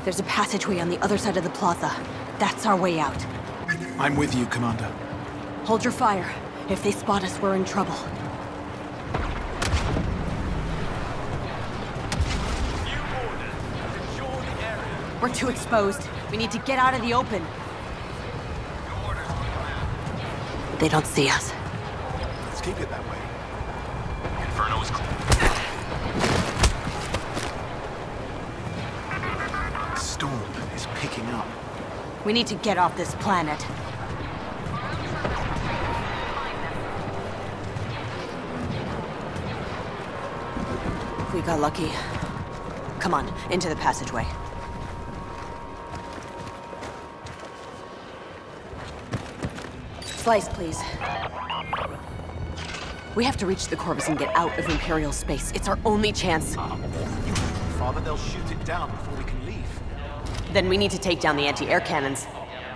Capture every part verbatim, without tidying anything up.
There's a passageway on the other side of the plaza. That's our way out. I'm with you, Commander. Hold your fire. If they spot us, we're in trouble. We're too exposed. We need to get out of the open. They don't see us. Let's keep it that way. Inferno is clear. The storm is picking up. We need to get off this planet. We got lucky. Come on, into the passageway. Slice, please. We have to reach the Corvus and get out of Imperial space. It's our only chance. Father, they'll shoot it down before we can leave. Then we need to take down the anti-air cannons.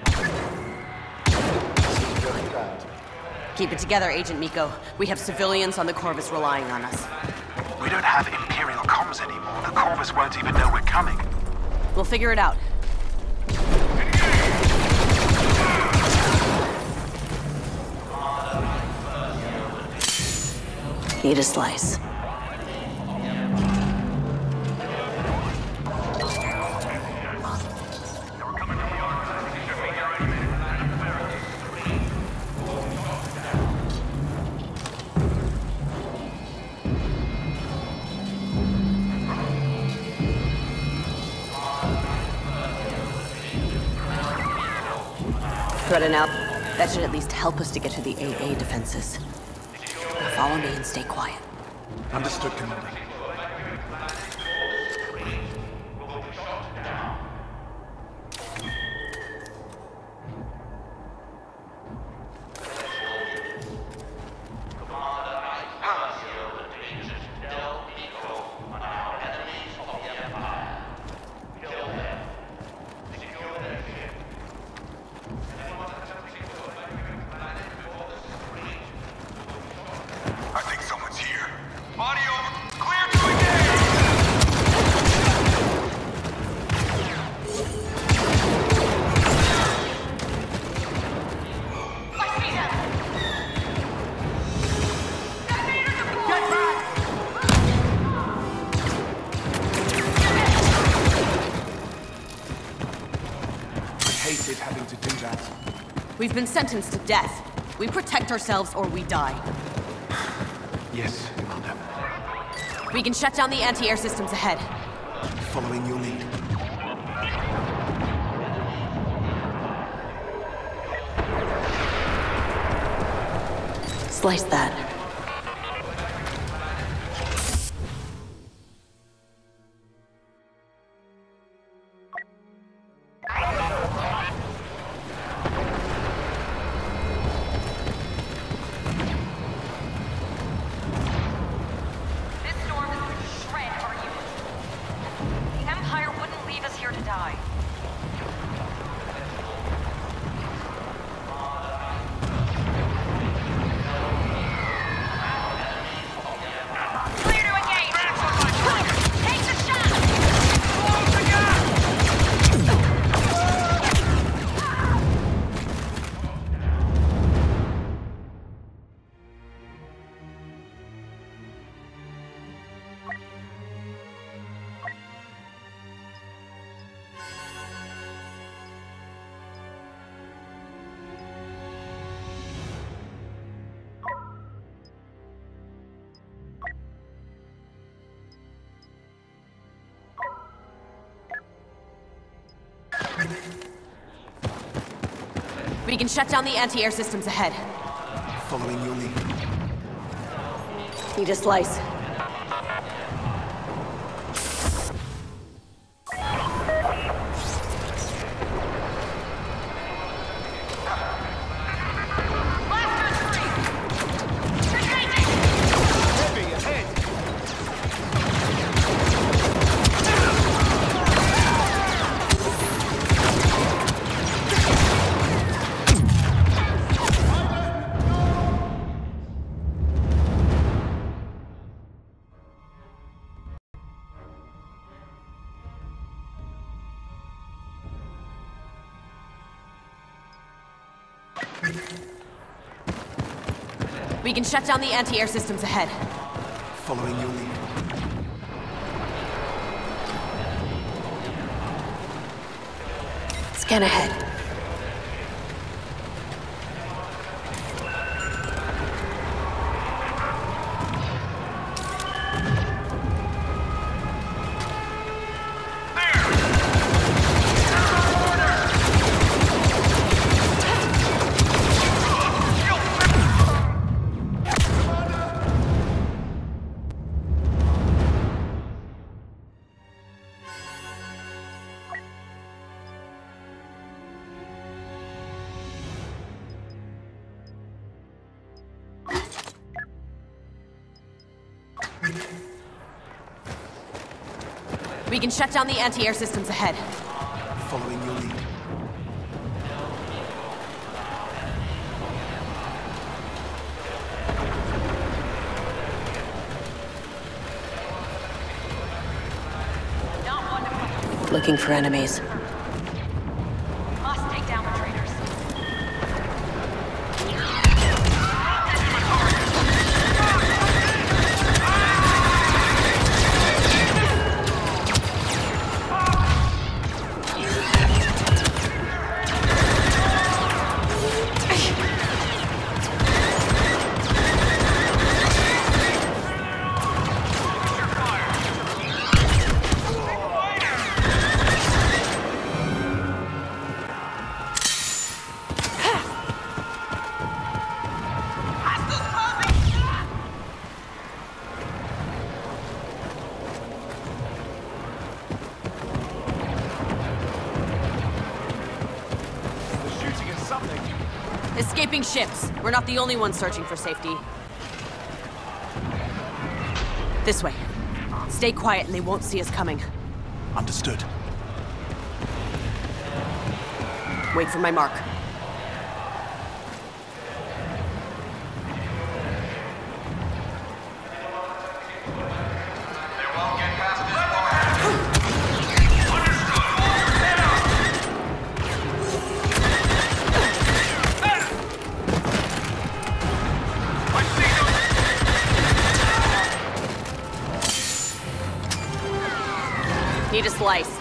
Very bad. Keep it together, Agent Miko. We have civilians on the Corvus relying on us. We don't have Imperial comms anymore. The Corvus won't even know we're coming. We'll figure it out. Need a slice. Threading out. That should at least help us to get to the A A defenses. Now follow me and stay quiet. Understood, Commander. I think someone's here. Body over. Clear to engage! I hated having to do that. We've been sentenced to death. We protect ourselves or we die. Yes, Commander. We can shut down the anti-air systems ahead. Following your lead. Slice that. This storm is going to shred our units. The Empire wouldn't leave us here to die. Clear to engage! Take the shot! Close the gap! We can shut down the anti-air systems ahead. Following your lead. Need a slice. Blasters free! Retreating! Heavy ahead! We can shut down the anti-air systems ahead. Following your lead. Scan ahead. We can shut down the anti-air systems ahead. Following your lead. Not one to fight. Looking for enemies. Must take down the traitors. Escaping ships. We're not the only ones searching for safety. This way. Stay quiet and they won't see us coming. Understood. Wait for my mark. Need a slice.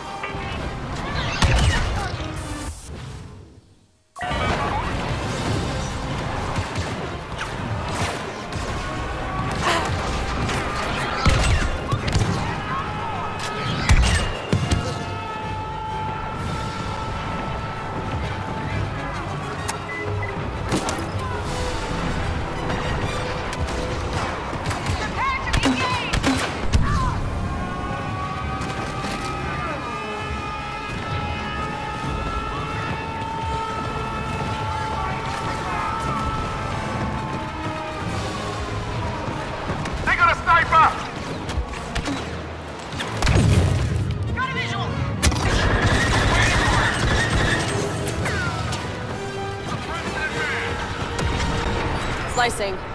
Slicing.